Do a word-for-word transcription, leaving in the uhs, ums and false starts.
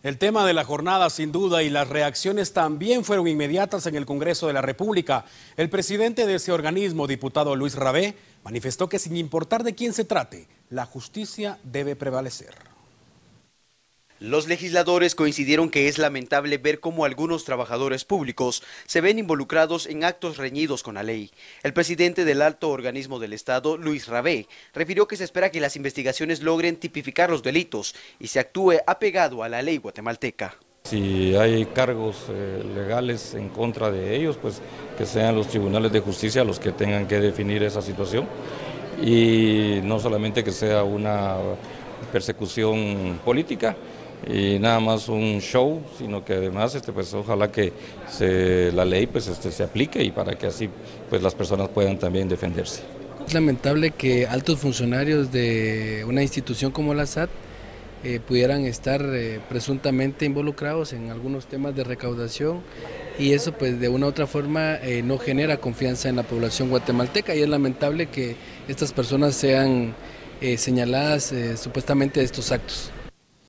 El tema de la jornada sin duda y las reacciones también fueron inmediatas en el Congreso de la República. El presidente de ese organismo, diputado Luis Rabé, manifestó que sin importar de quién se trate, la justicia debe prevalecer. Los legisladores coincidieron que es lamentable ver cómo algunos trabajadores públicos se ven involucrados en actos reñidos con la ley. El presidente del alto organismo del Estado, Luis Rabé, refirió que se espera que las investigaciones logren tipificar los delitos y se actúe apegado a la ley guatemalteca. Si hay cargos eh, legales en contra de ellos, pues que sean los tribunales de justicia los que tengan que definir esa situación y no solamente que sea una persecución política y nada más un show, sino que además este, pues, ojalá que se, la ley pues, este, se aplique y para que así pues, las personas puedan también defenderse. Es lamentable que altos funcionarios de una institución como la S A T eh, pudieran estar eh, presuntamente involucrados en algunos temas de recaudación y eso pues de una u otra forma eh, no genera confianza en la población guatemalteca y es lamentable que estas personas sean eh, señaladas eh, supuestamente de estos actos.